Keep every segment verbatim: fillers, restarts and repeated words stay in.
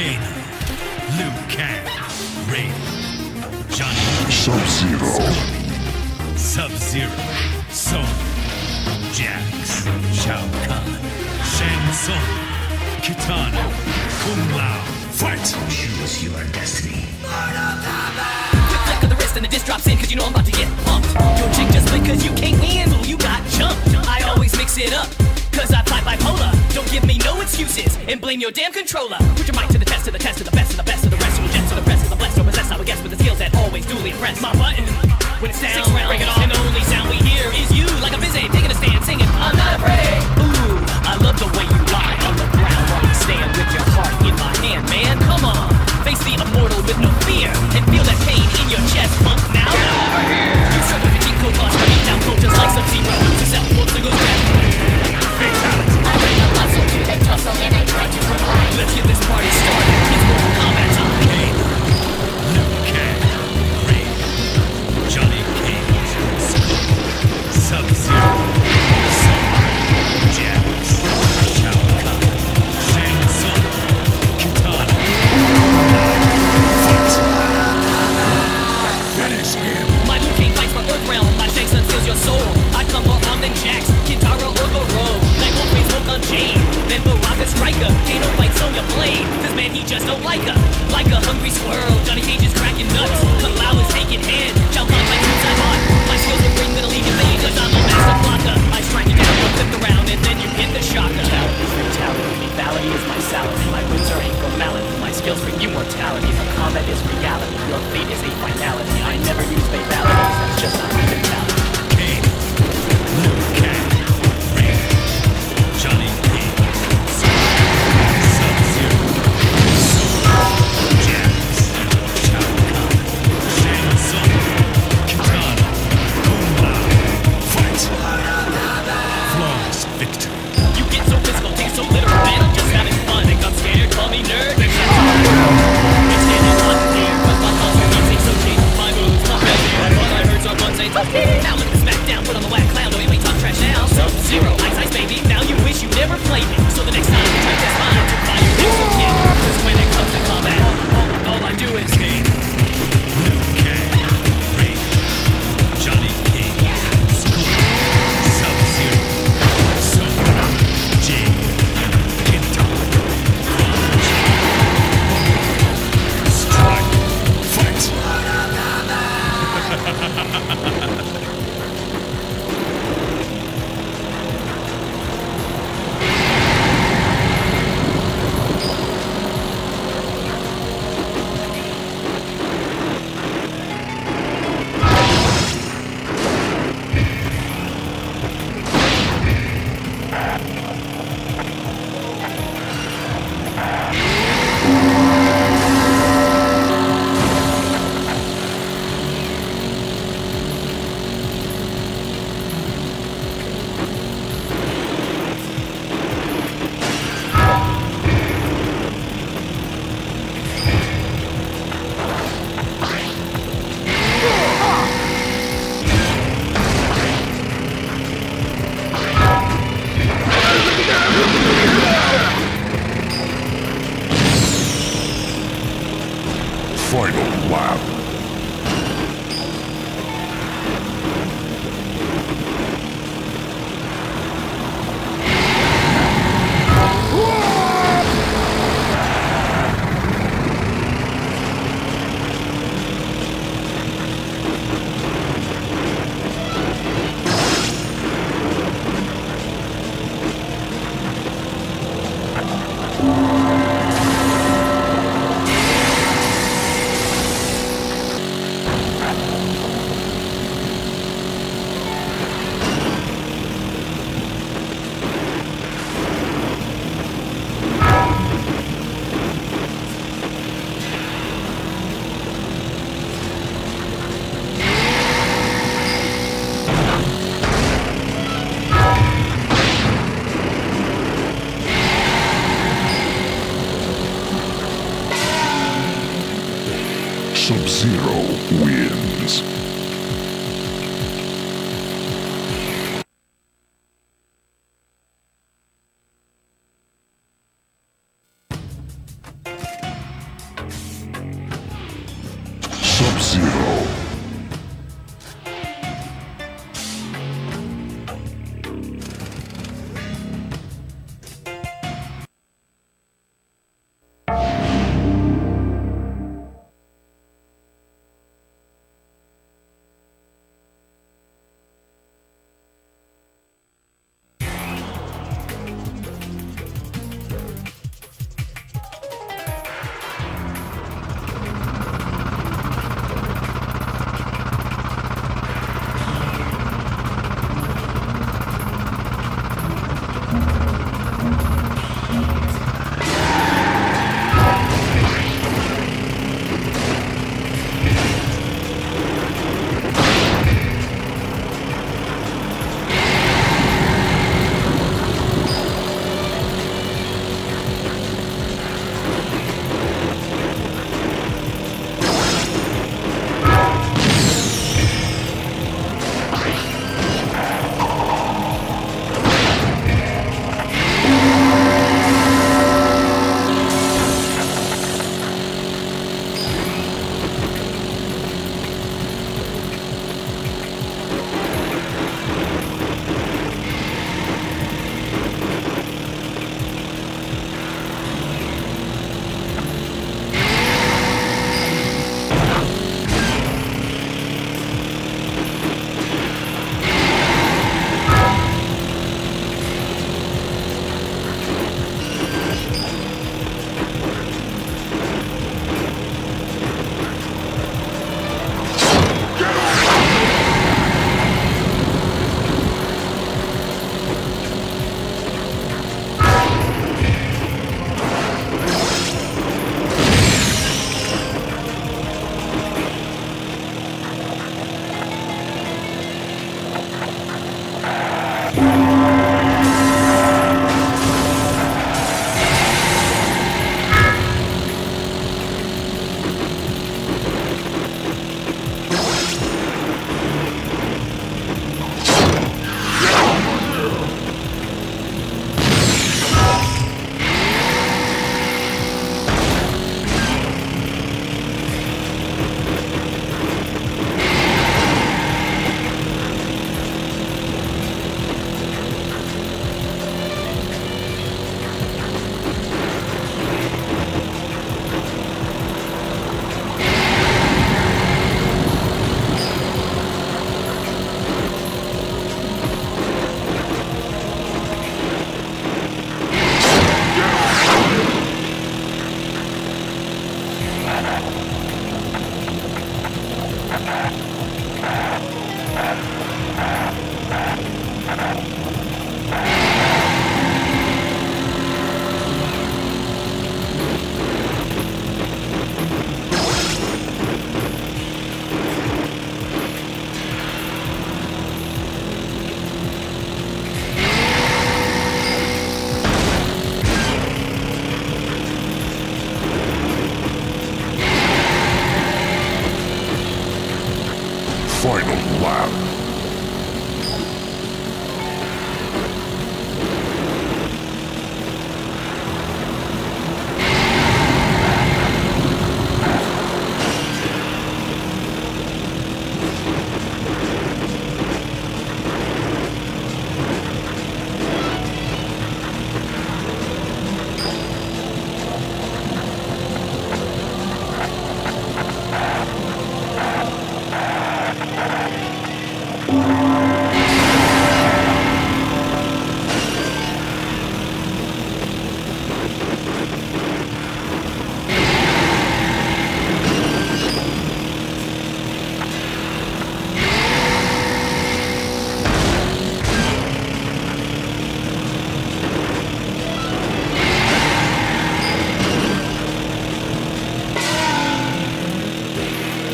Kano, Liu Kang, Raiden, Johnny, Sub-Zero, Scorpion, Sub-Zero, Sonya, Jax, Shao Kahn, Shang Tsung, Kitana, Kung Lao. Fight! Choose your destiny. Quick flick of the wrist and the disc drops in, cause you know I'm about to get pumped. Your chick just because you can't handle, you got jumped. I always mix it up, cause I fight bipolar. Don't give me no excuses, and blame your damn controller. Put your mic to the test, to the test, to the best, of the best of the rest. You'll jet to the rest of the blessed, or possessed, I would guess, with the skills that always duly impress. My button, when it's down, bring it on. And the only sound we hear is you, like a busy, taking a stand, singing, I'm not afraid. Ooh, I love the way you lie on the ground while you stand with your heart in my hand, man. Come on, face the immortal with no fear, and feel that pain in your chest, punk. Now, you struggle with cheat code lost, running down cold just like Sub-Zero. Yourself, what's the good rap? Fatality. I bring a muscle to the torso and I try to comply. Let's get this party started. It's Mortal Kombat time. Kano, Liu Kang, Raiden, Johnny Cage, Scorpion, Sub-Zero, Sonya, Jax, Shao Kahn, Shang Tsung, Kitana. Fight! Finish him! My Liu Kang fights my earth realm. My Shang Tsung steals your soul. I come more armed than Jax, Kitara or Goro. Like Wolfman's Smoke Unchained. Then Baraka Striker. Kano fights Sonya Blade. Cause man, he just don't like her. Like a hungry squirrel, Johnny Cage is cracking nuts. Kung Lao is taking head. Shao Kahn fights suicide heart. My skills will bring Middle East invade. Cause I'm a master blocker. I strike you down, flip around, and then you hit the shocker. Fatality is fatality. Lethality is my salary. My moves are ain't formality. My skills bring immortality. The combat is reality. Your fate is a finality. I never use fatality. That's just not my mentality. Kano, Liu Kang, Raiden, Johnny Cage, Scorpion, Sub-Zero, Sonya, Jax, Shao Kahn, Shang Tsung, Kitana, Kung Lao. Fight!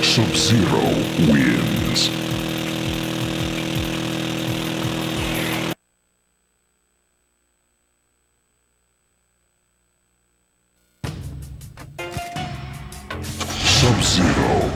Sub-Zero wins. Sub-Zero.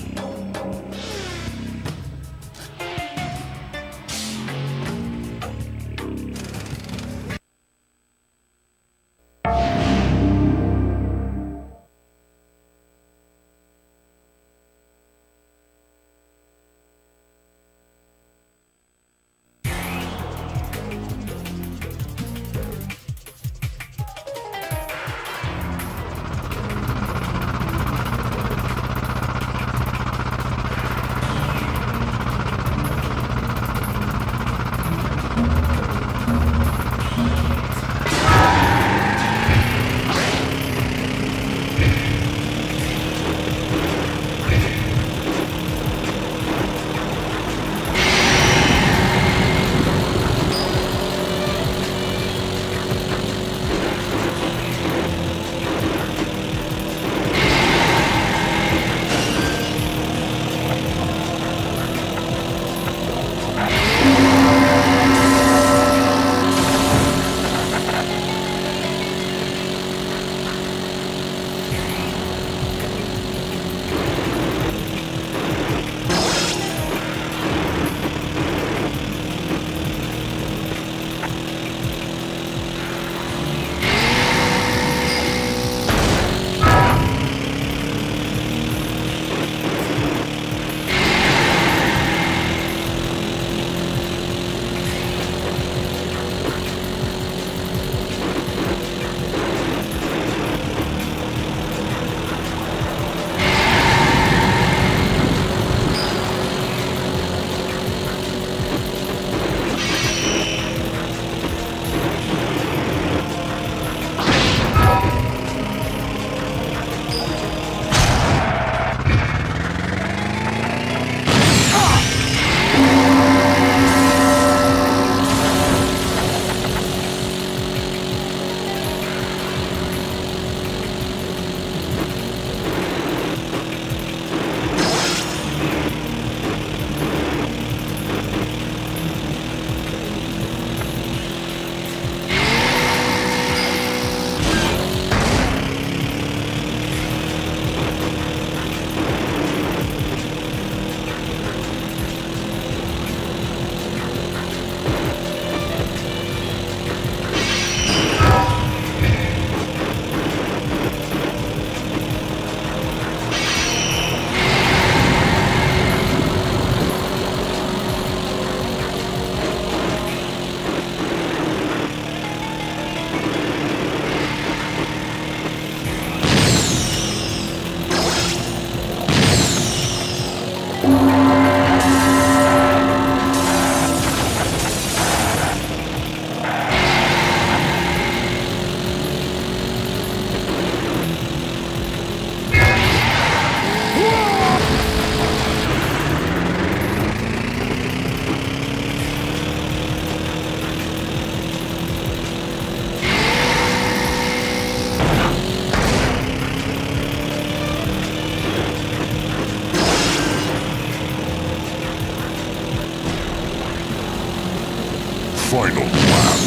Final lap.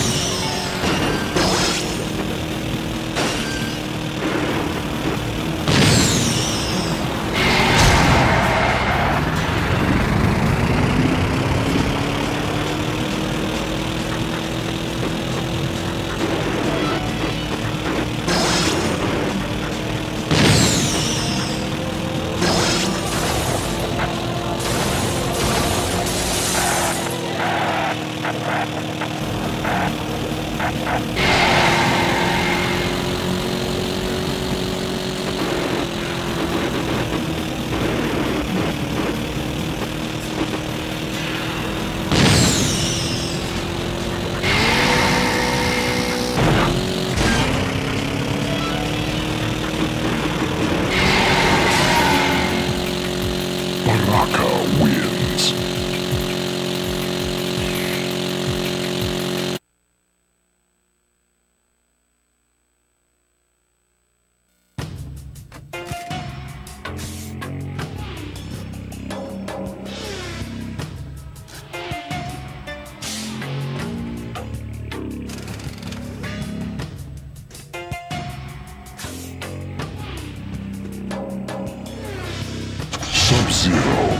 Baraka wins. Sub-Zero.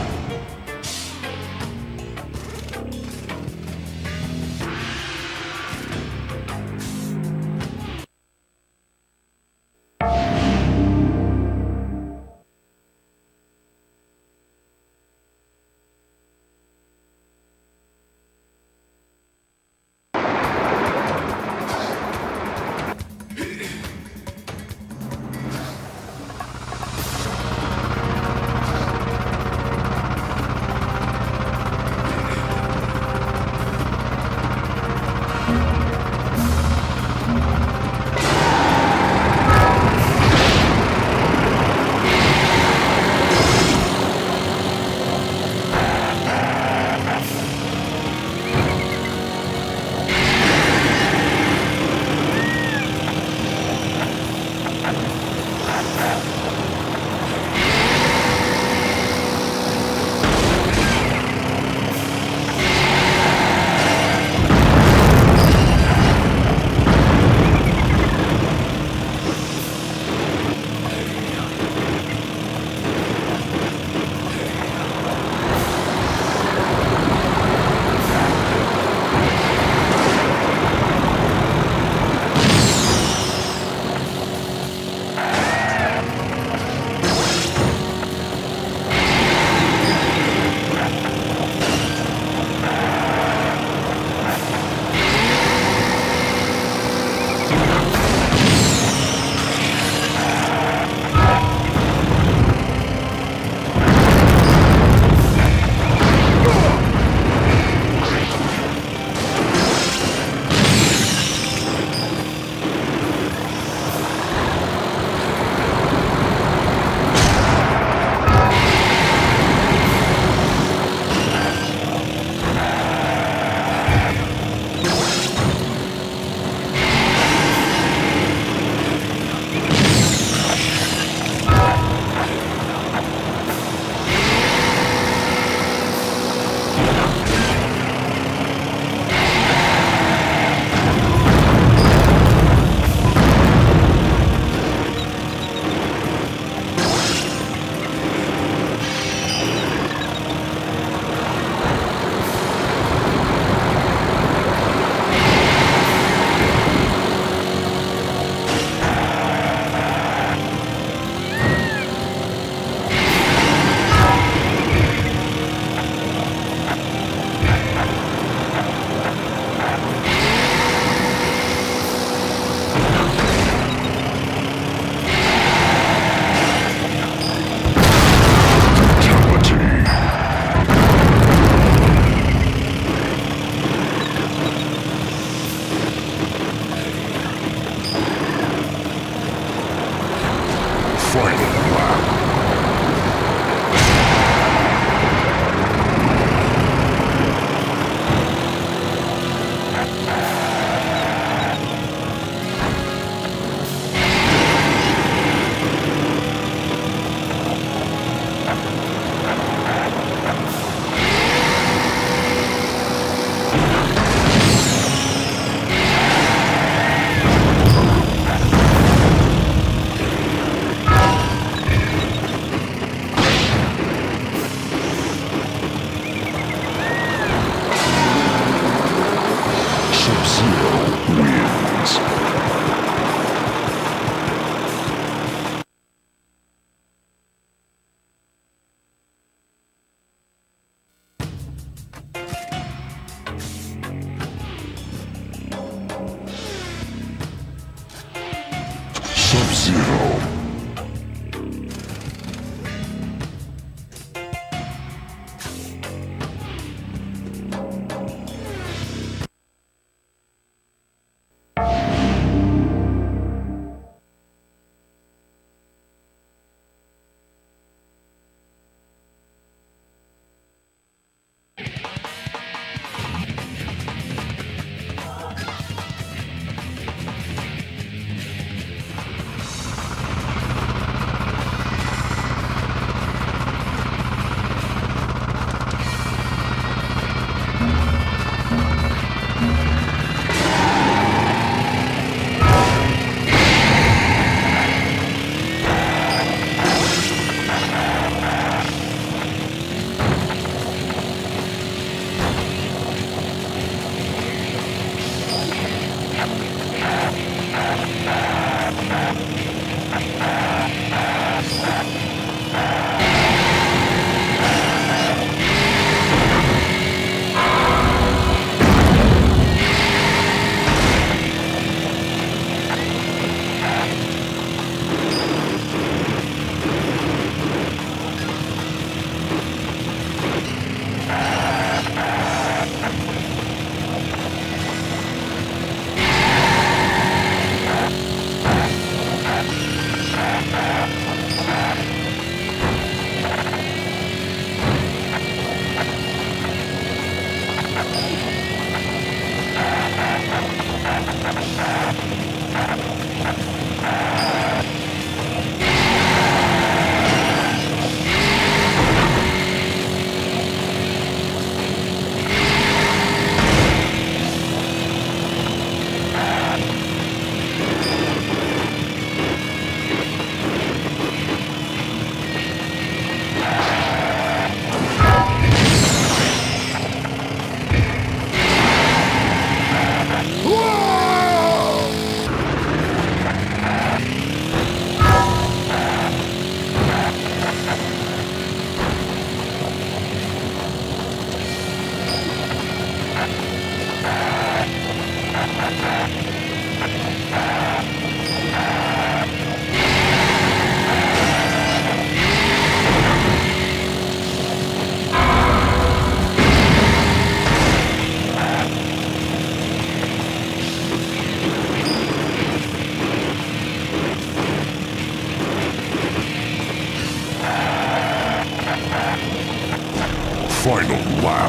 Final lap.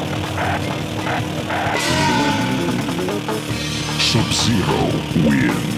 Sub-Zero wins.